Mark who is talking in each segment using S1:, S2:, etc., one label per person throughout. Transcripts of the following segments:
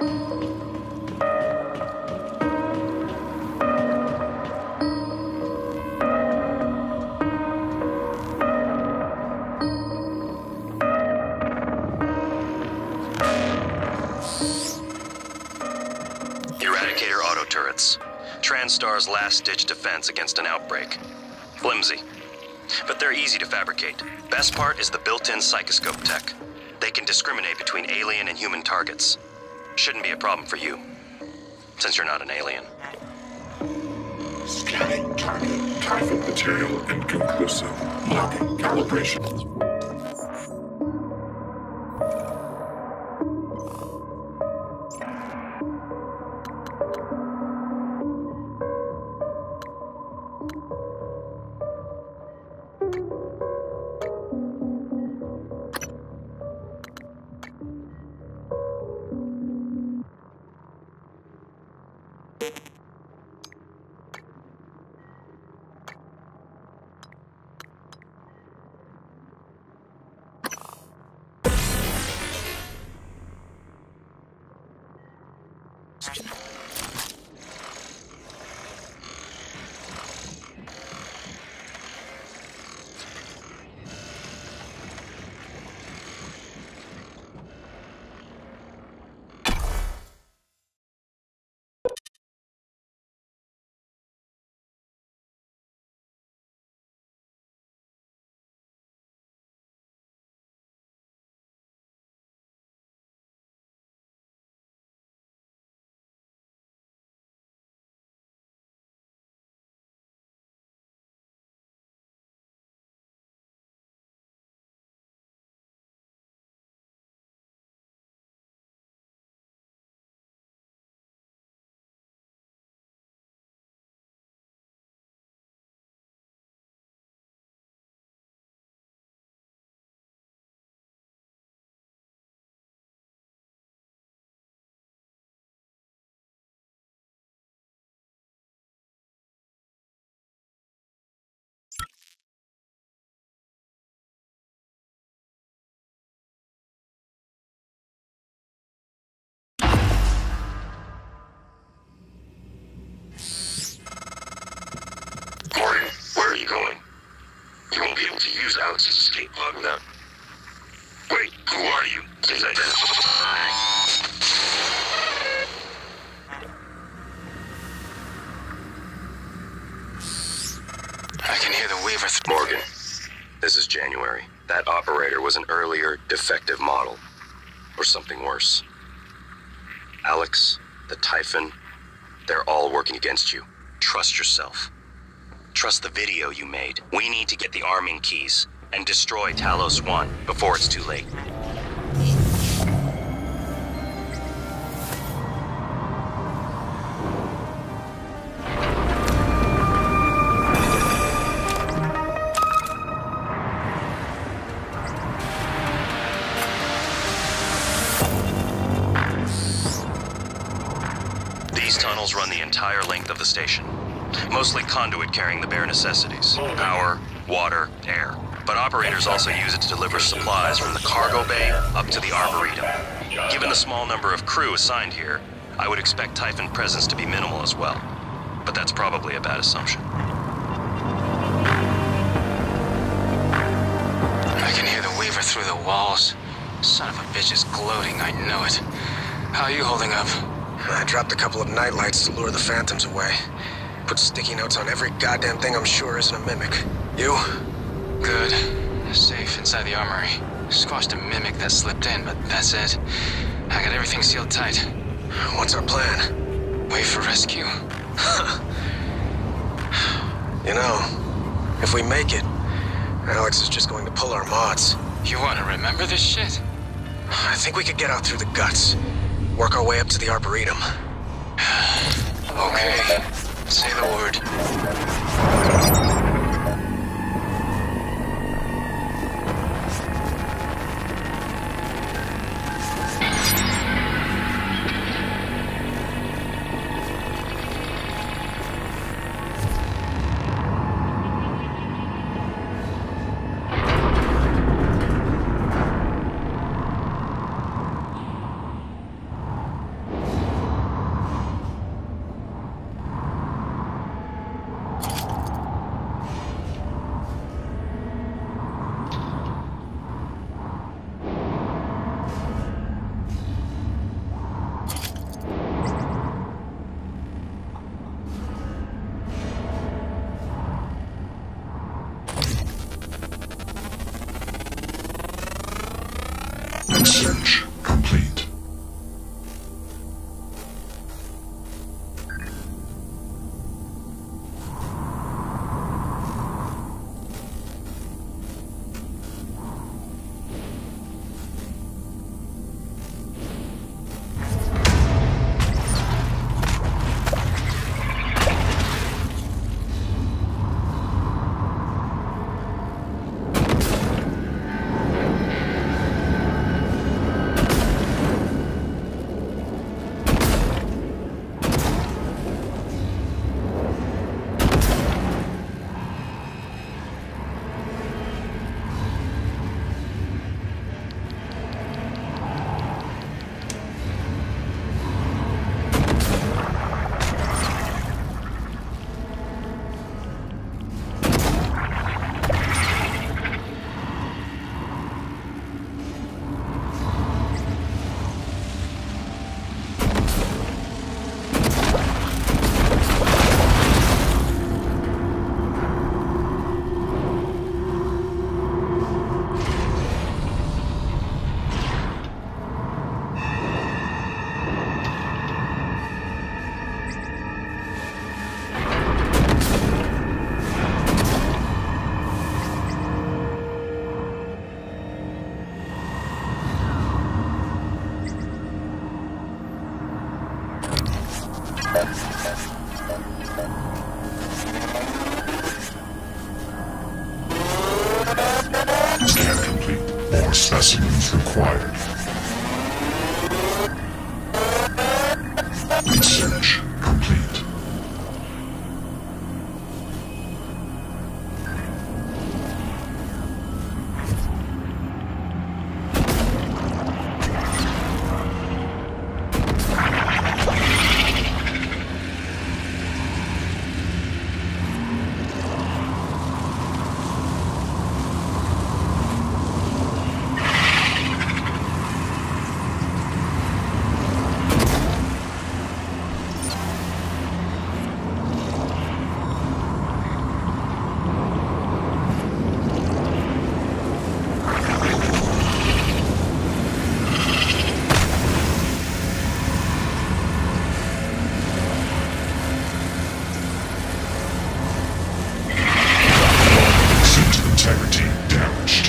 S1: Eradicator auto turrets. TranStar's last-ditch defense against an outbreak. Flimsy, but they're easy to fabricate. Best part is the built-in psychoscope tech. They can discriminate between alien and human targets. Shouldn't be a problem for you, since you're not an alien.
S2: Scanning target. Typhon material inconclusive. Locking calibration.
S1: Morgan, where are you going? You won't be able to use Alex's escape pod without... Wait, who are you? Please identify.
S3: I can hear the Weaver
S1: Morgan, this is January. That operator was an earlier, defective model. Or something worse. Alex, the Typhon, they're all working against you. Trust yourself. Trust the video you made. We need to get the arming keys and destroy Talos 1 before it's too late. These tunnels run the entire length of the station. Mostly conduit carrying the bare necessities. Power, water, air. But operators also use it to deliver supplies from the cargo bay up to the Arboretum. Given the small number of crew assigned here, I would expect Typhon presence to be minimal as well. But that's probably a bad assumption.
S3: I can hear the Weaver through the walls. Son of a bitch is gloating, I know it. How are you holding up?
S4: I dropped a couple of nightlights to lure the phantoms away. Put sticky notes on every goddamn thing I'm sure isn't a mimic. You?
S3: Good. Safe inside the armory. Squashed a mimic that slipped in, but that's it. I got everything sealed tight.
S4: What's our plan?
S3: Wait for rescue.
S4: You know, if we make it, Alex is just going to pull our mods.
S3: You want to remember this shit?
S4: I think we could get out through the guts. Work our way up to the Arboretum.
S3: Okay. Say the word.
S2: Scan complete. More specimens required. Research complete. Integrity damaged.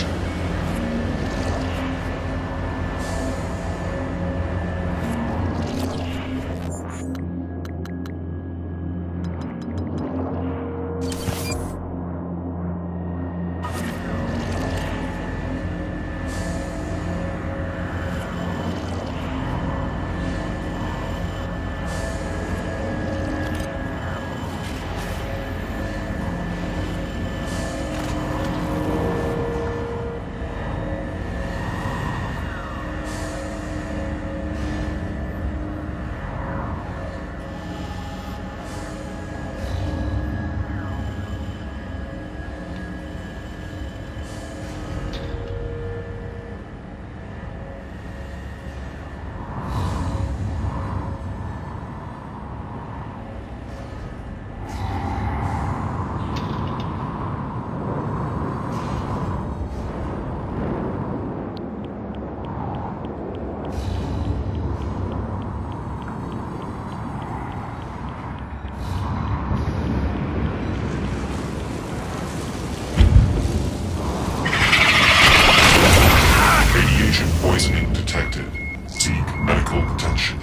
S2: Radiation poisoning detected. Seek medical attention.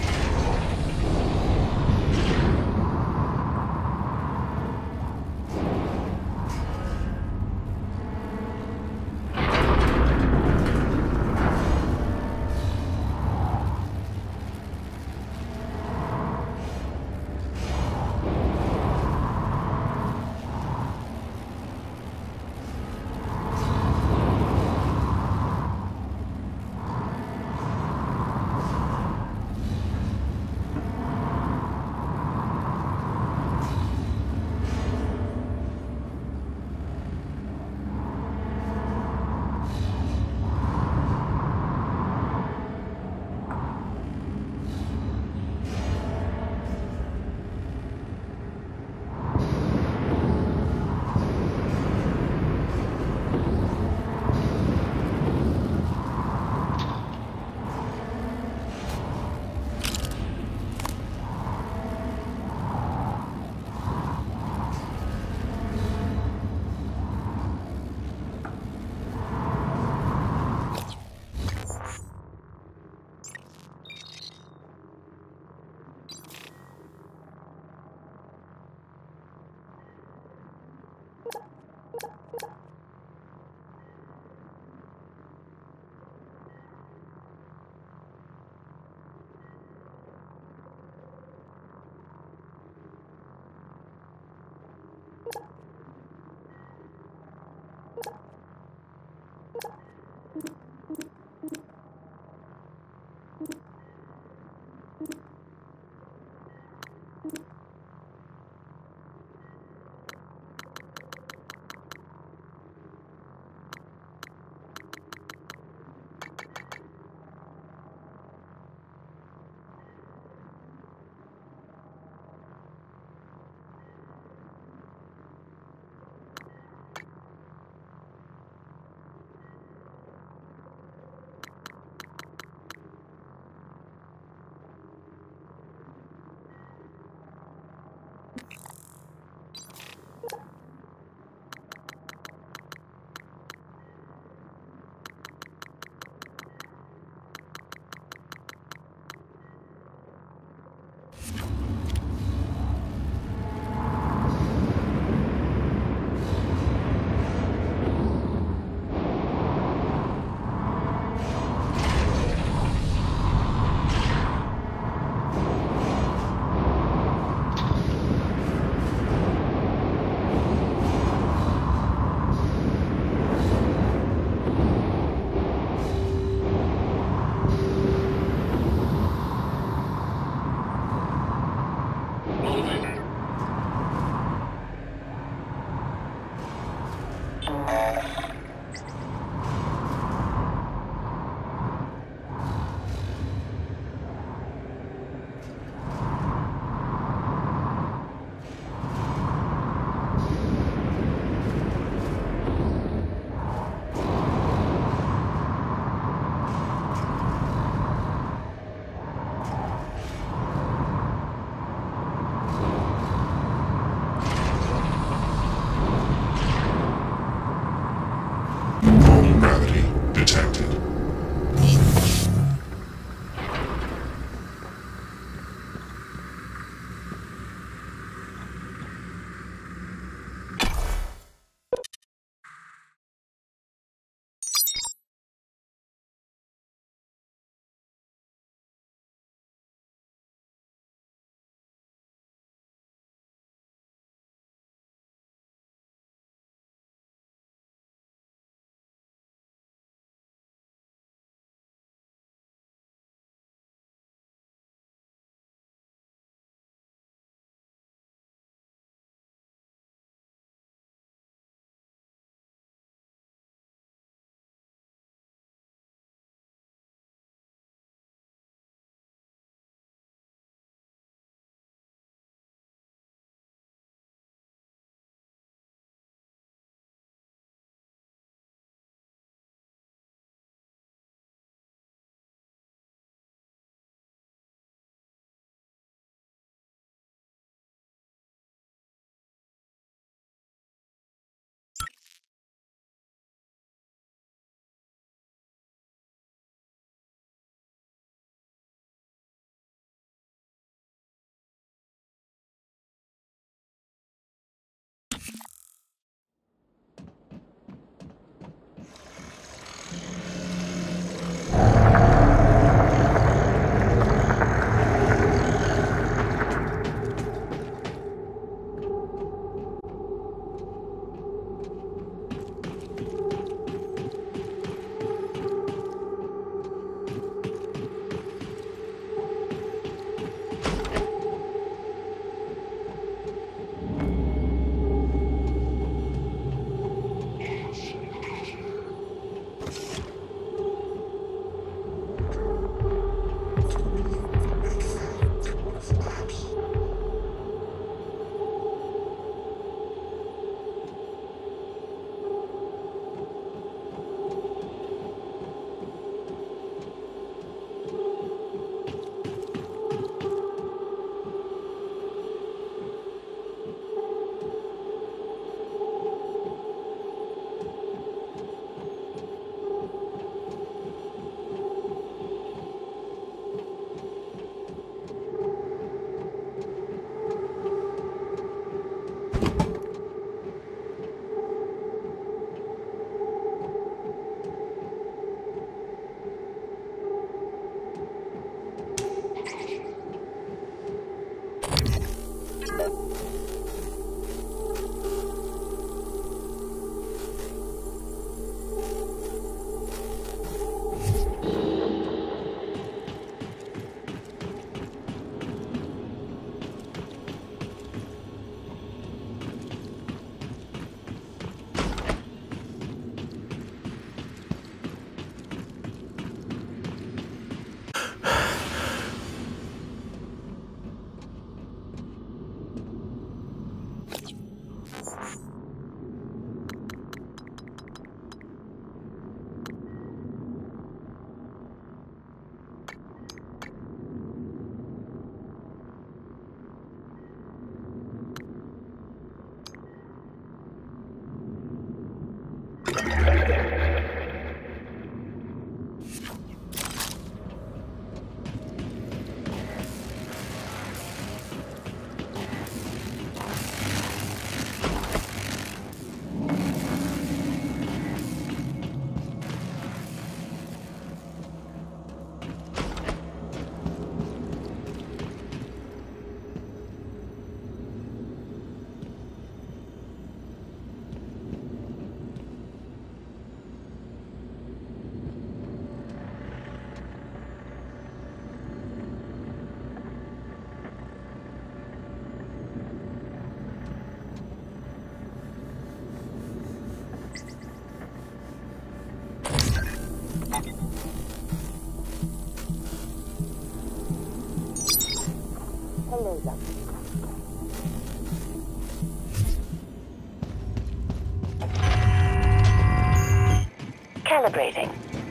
S5: Calibrating.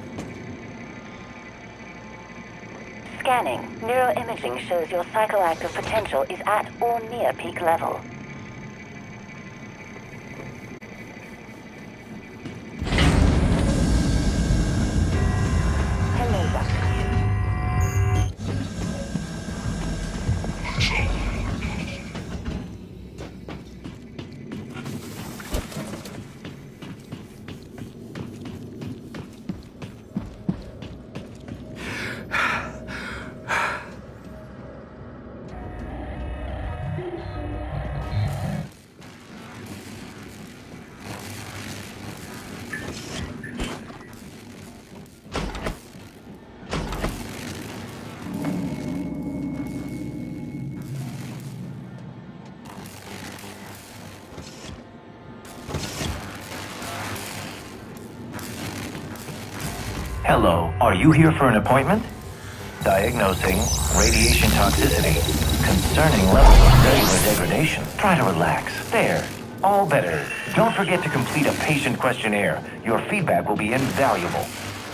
S5: Scanning. Neuroimaging shows your psychoactive potential is at or near peak level. Hello, Dr.
S6: Hello, are you here for an appointment? Diagnosing radiation toxicity. Concerning levels of cellular degradation. Try to relax. There. All better. Don't forget to complete a patient questionnaire. Your feedback will be invaluable.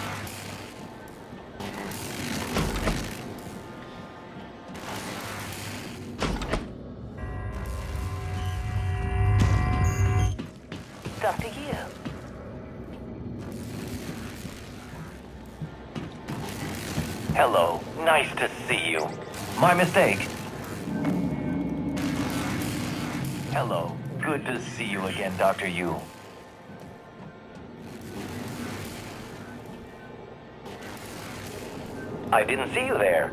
S5: Dr. Yu.
S6: Hello, nice to see you. My mistake. Hello, good to see you again, Dr. Yu. I didn't see you there.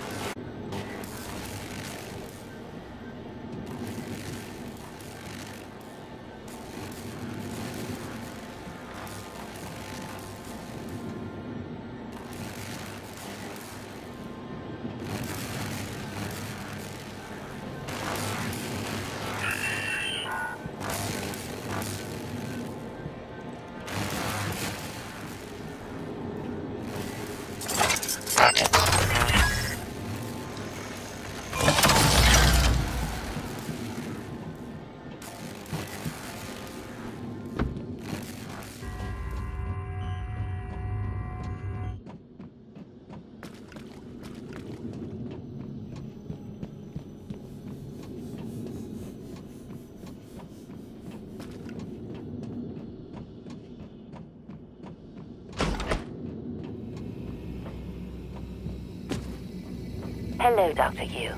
S5: Hello, Dr. Yu.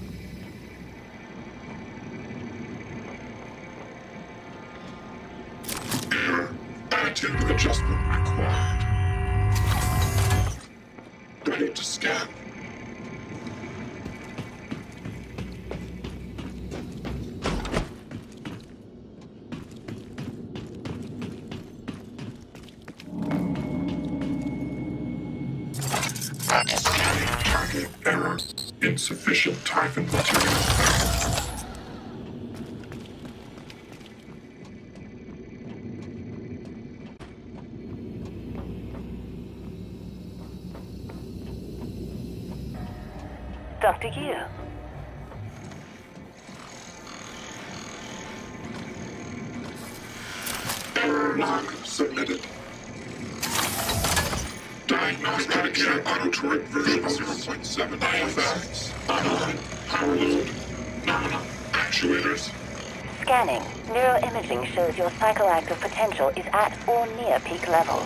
S2: Attitude adjustment required. Ready to scan. Error. Insufficient Typhon material.
S5: Dr. Yu.
S2: Error log submitted. Diagnostic auto-turret version 0.7 IFX. Online. Power load. Nominal. Actuators.
S5: Scanning. Neuroimaging shows your psychoactive potential is at or near peak levels.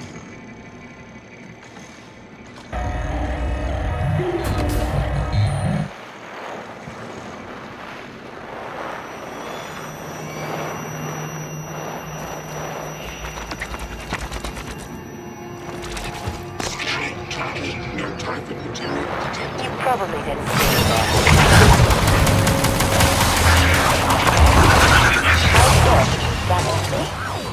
S2: No Typhon material detected.
S5: You probably didn't see it there. How good? That is me.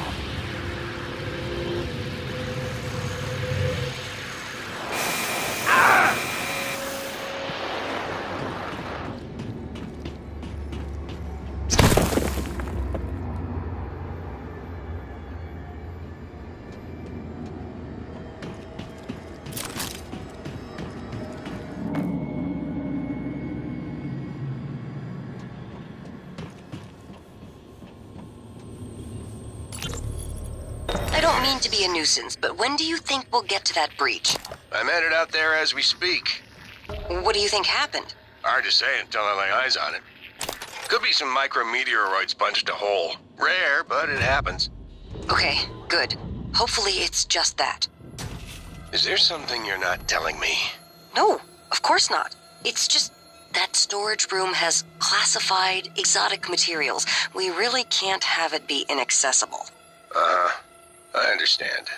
S7: I don't mean to be a nuisance, but when do you think we'll get to that breach?
S8: I'm headed out there as we speak.
S7: What do you think happened?
S8: Hard to say until I lay eyes on it. Could be some micrometeoroids punched a hole. Rare, but it happens.
S7: Okay, good. Hopefully it's just that.
S8: Is there something you're not telling me?
S7: No, of course not. It's just that storage room has classified exotic materials. We really can't have it be inaccessible.
S8: I understand.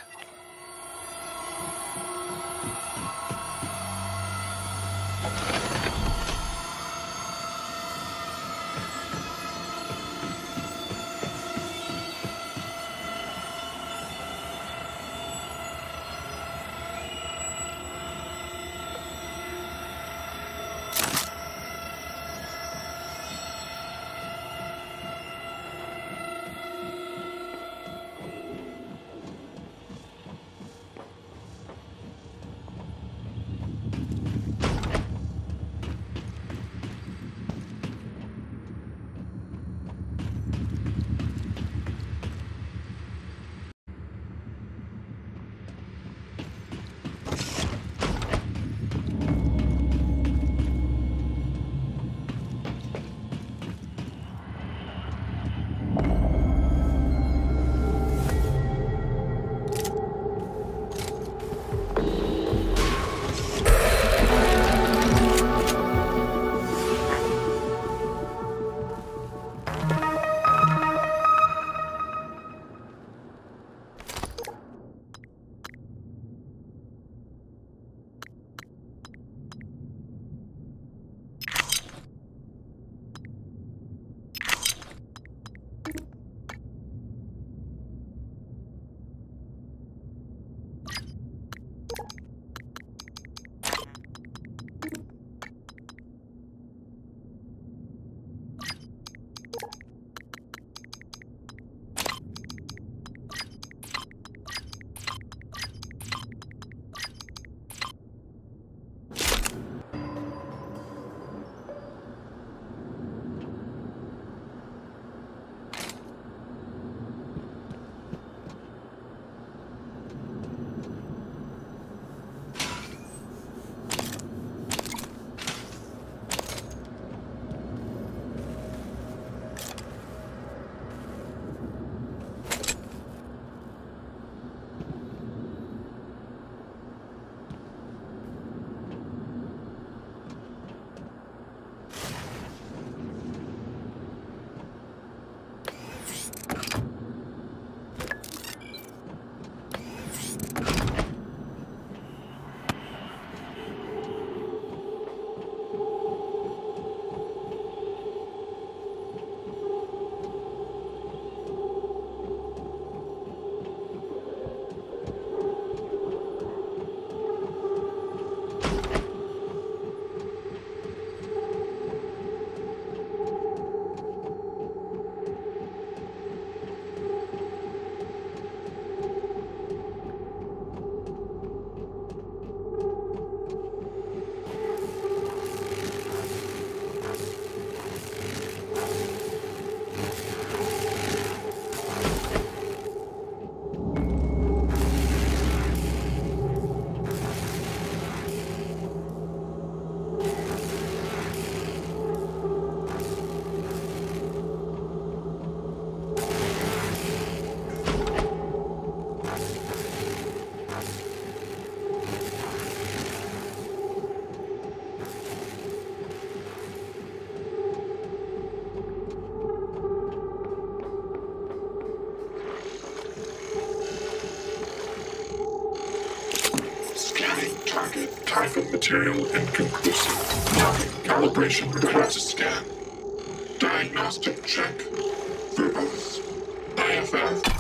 S2: Typhon material inconclusive. Marking calibration request scan. Diagnostic check. Verbose. IFF.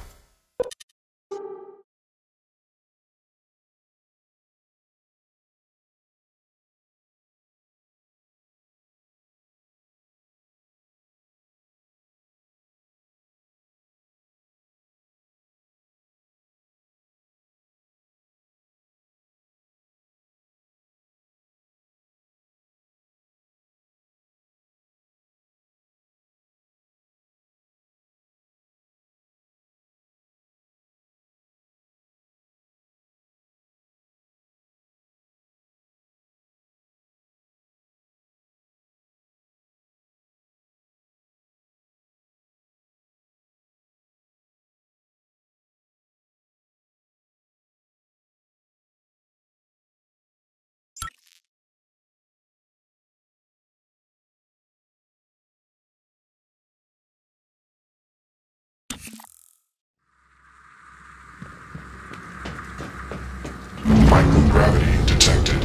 S2: Microgravity detected.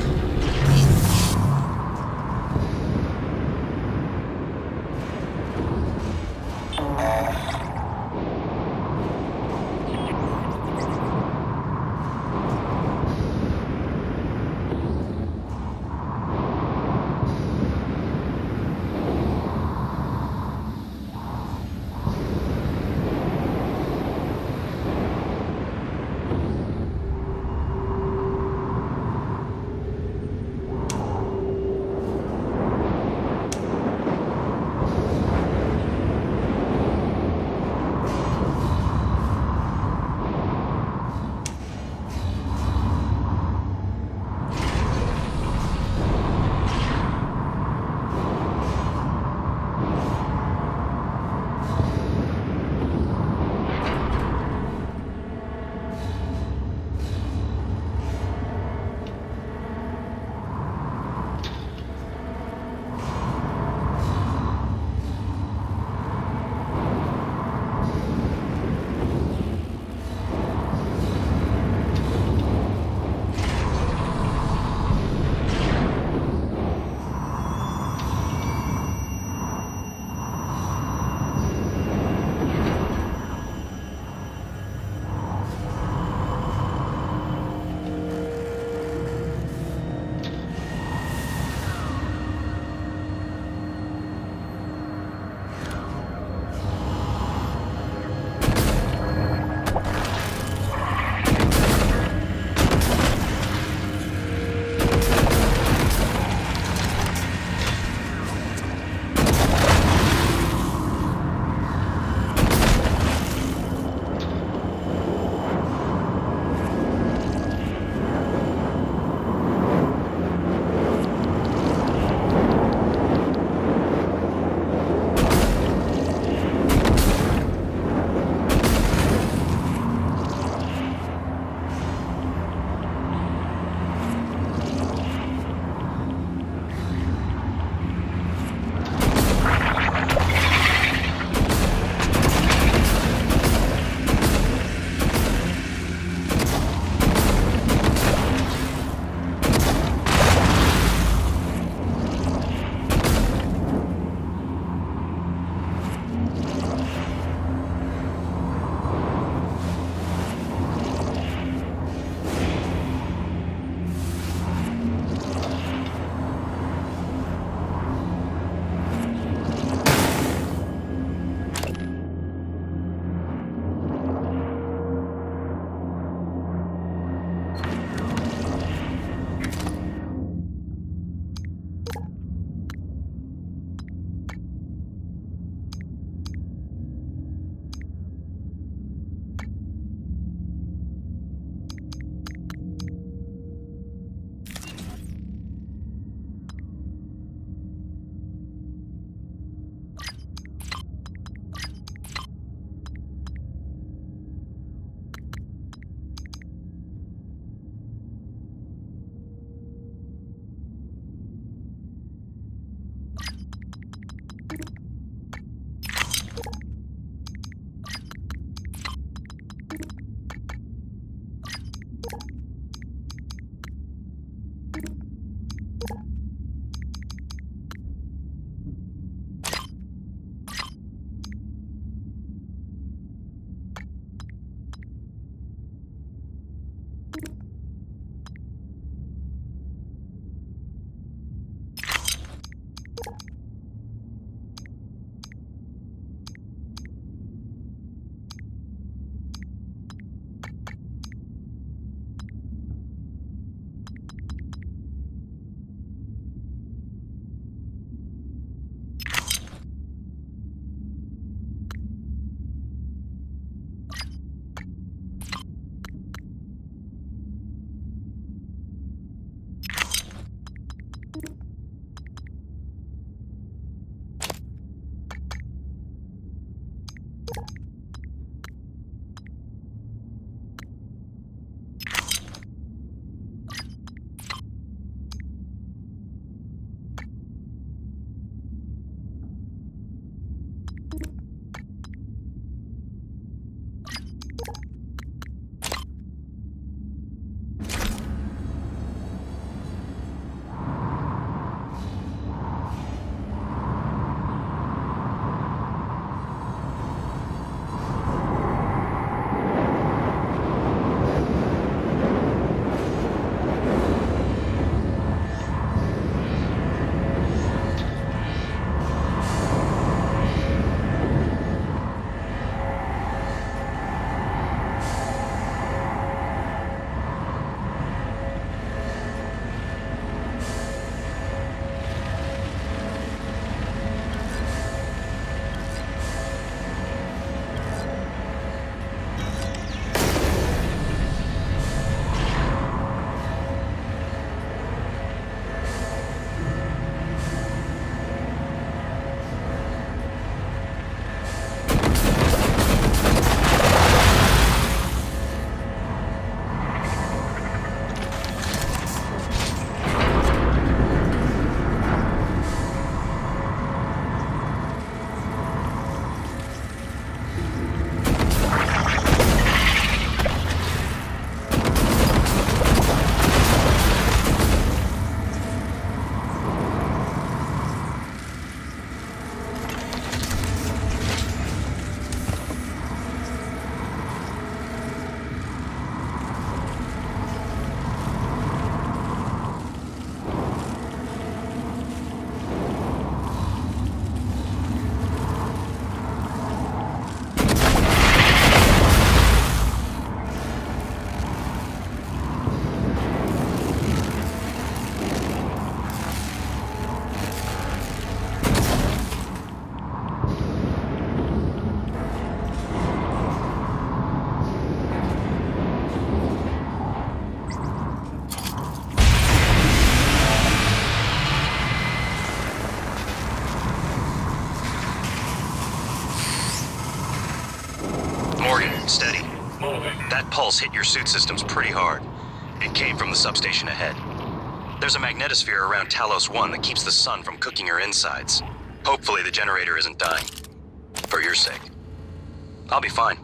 S1: That pulse hit your suit systems pretty hard. It came from the substation ahead. There's a magnetosphere around Talos 1 that keeps the sun from cooking your insides. Hopefully the generator isn't dying. For your sake. I'll be fine.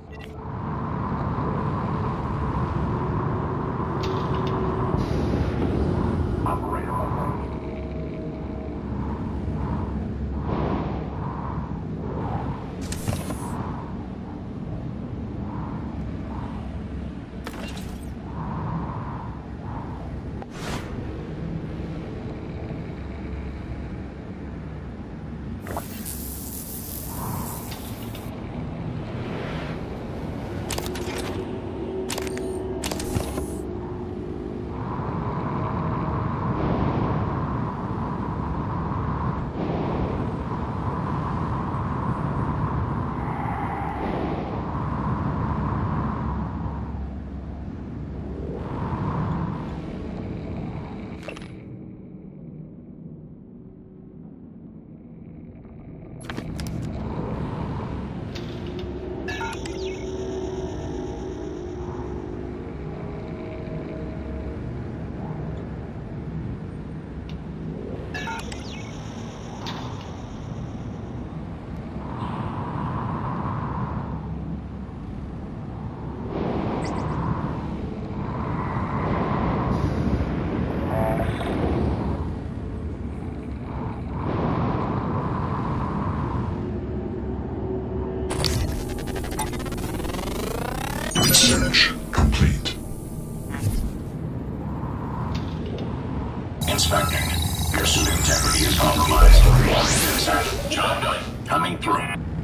S2: Research complete.
S6: Inspecting. Your suit integrity is compromised. Job done. Coming through.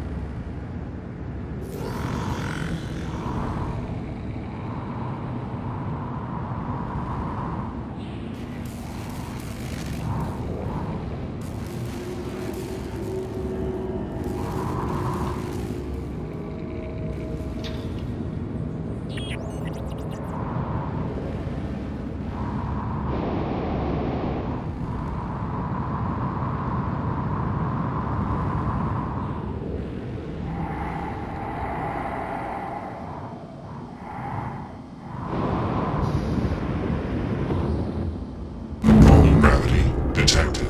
S2: Normal gravity detected.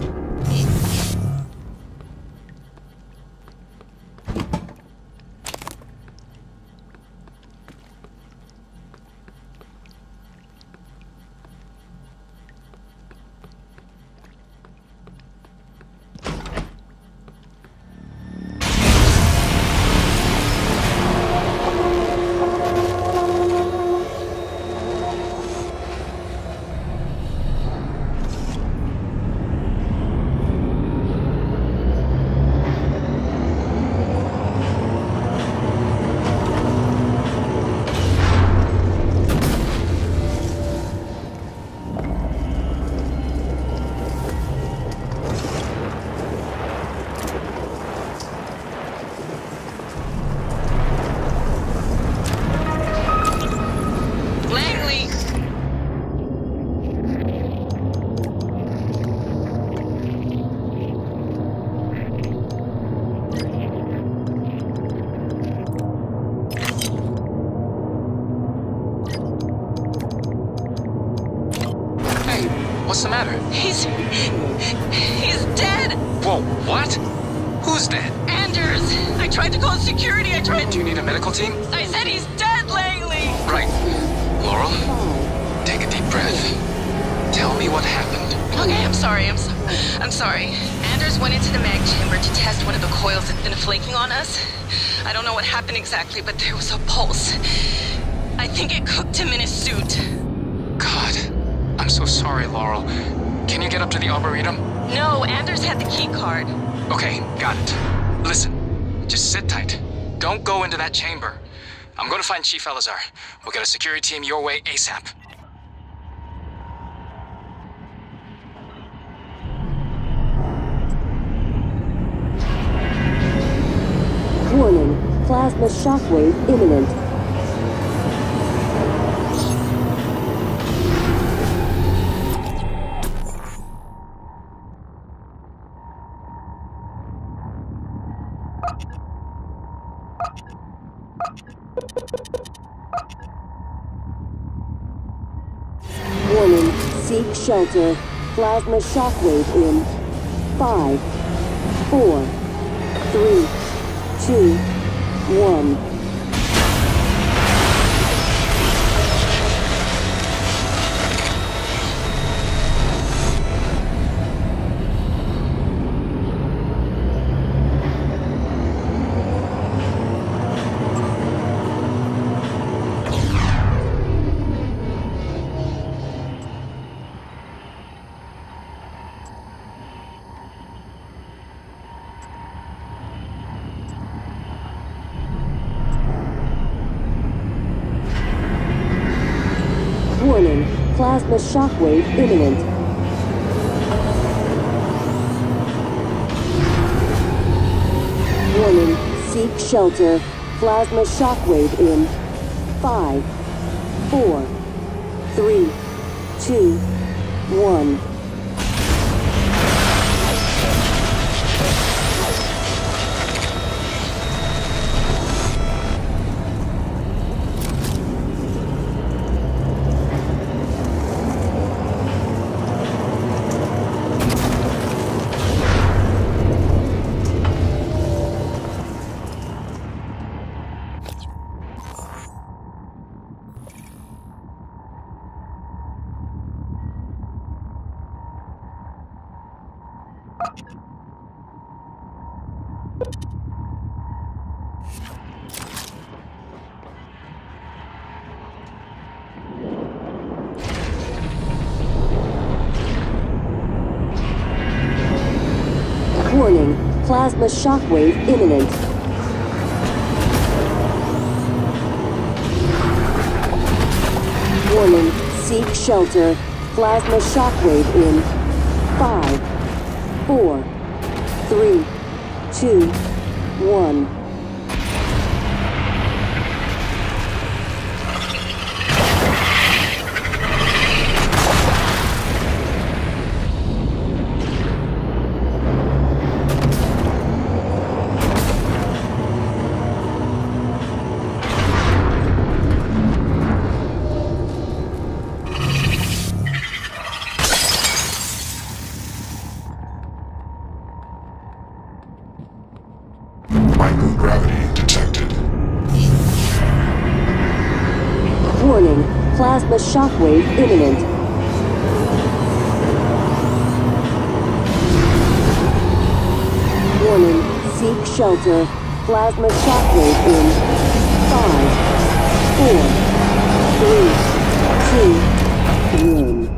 S3: What's the matter?
S7: He's dead!
S3: Whoa, what? Who's dead?
S7: Anders! I tried to call security,
S3: Do you need a medical team?
S7: I said he's dead, Langley!
S3: Right. Laurel, take a deep breath. Tell me what happened.
S7: Okay, I'm sorry. Anders went into the mag chamber to test one of the coils that's been flaking on us. I don't know what happened exactly, but there was a pulse. I think it cooked him in his suit.
S3: God, I'm so sorry, Laurel. Can you get up to the Arboretum?
S7: No, Anders had the key card.
S3: Okay, got it. Listen, just sit tight. Don't go into that chamber. I'm going to find Chief Elazar. We'll get a security team your way ASAP.
S9: Warning, plasma shockwave imminent. seek shelter. Plasma shockwave in 5, 4, 3, 2, 1. Warning, plasma shockwave imminent. Warning, seek shelter. Plasma shockwave in 5, 4, 3, 2, 1. Warning, plasma shockwave imminent. Warning, seek shelter. Plasma shockwave in 5, 4, 3, 2, 1.
S2: Microgravity detected.
S9: Warning, plasma shockwave imminent. Warning, seek shelter. Plasma shockwave in 5, 4, 3, 2, 1.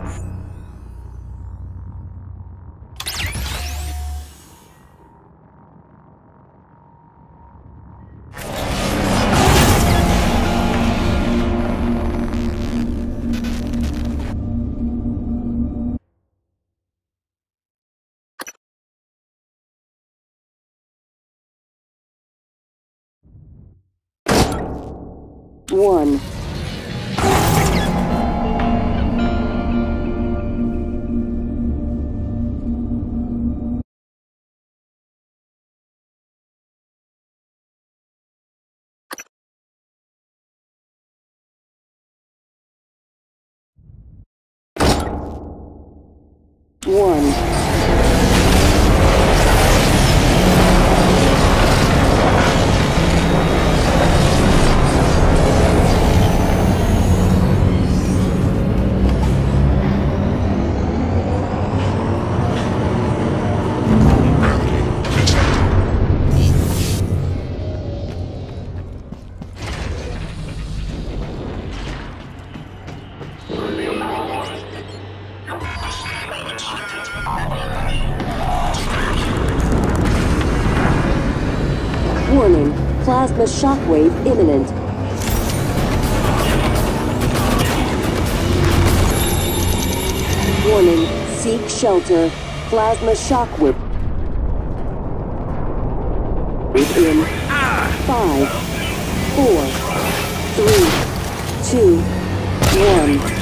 S9: One. One. Warning, plasma shockwave imminent. Warning, seek shelter. Plasma shockwave. In 5, 4, 3, 2, 1.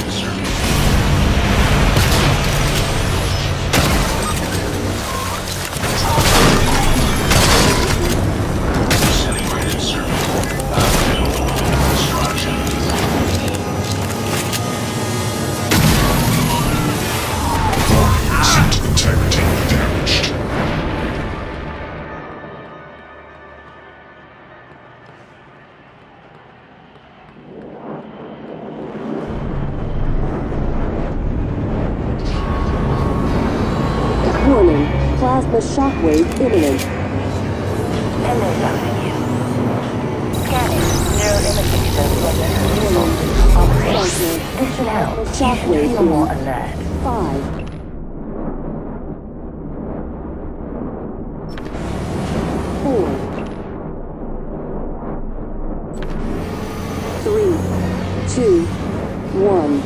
S9: shockwave imminent.
S5: Hello, Dr. Yu. Scanning. Neuroimaging shows your mental Operation. This should help. You should feel more alert.
S9: 5, 4, 3, 2, 1.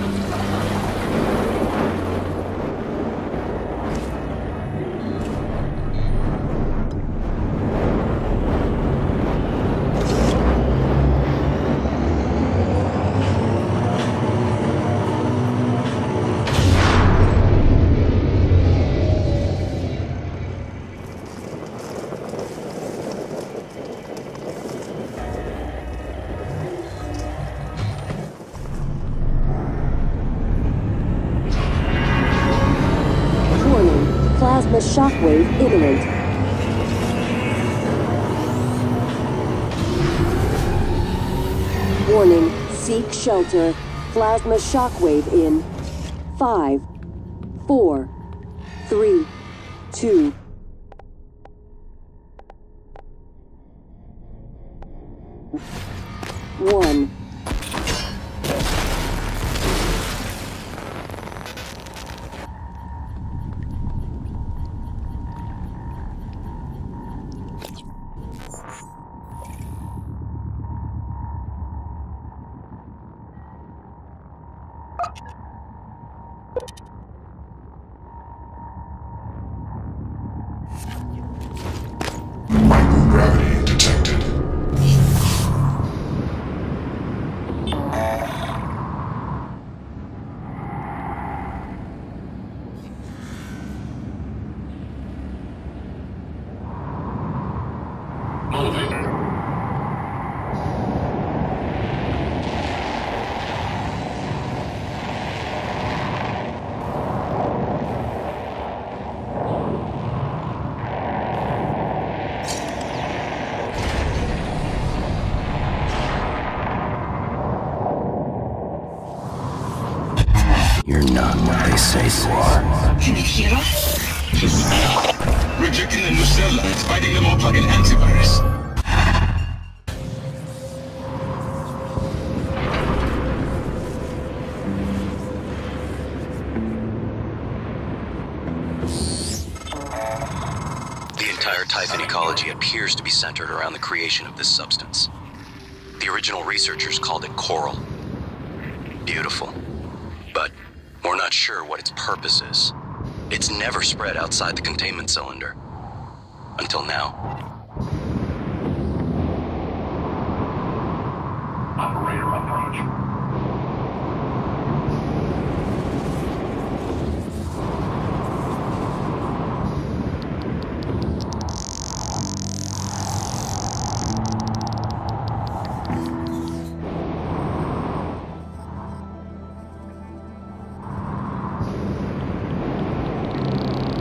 S9: Plasma shockwave imminent. Warning, seek shelter. Plasma shockwave in 5, 4, 3, 2. One.
S2: Microgravity detected.
S1: You're not what they say you are.
S10: Can you hear us? Rejecting the new cell lines, fighting them off like an antivirus.
S1: The entire Typhon ecology appears to be centered around the creation of this substance. The original researchers called it coral. Beautiful. But we're not sure what its purpose is. It's never spread outside the containment cylinder. Until now.
S2: Operator approach.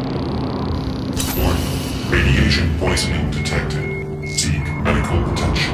S2: Radiation poisoning detected. Seek medical attention.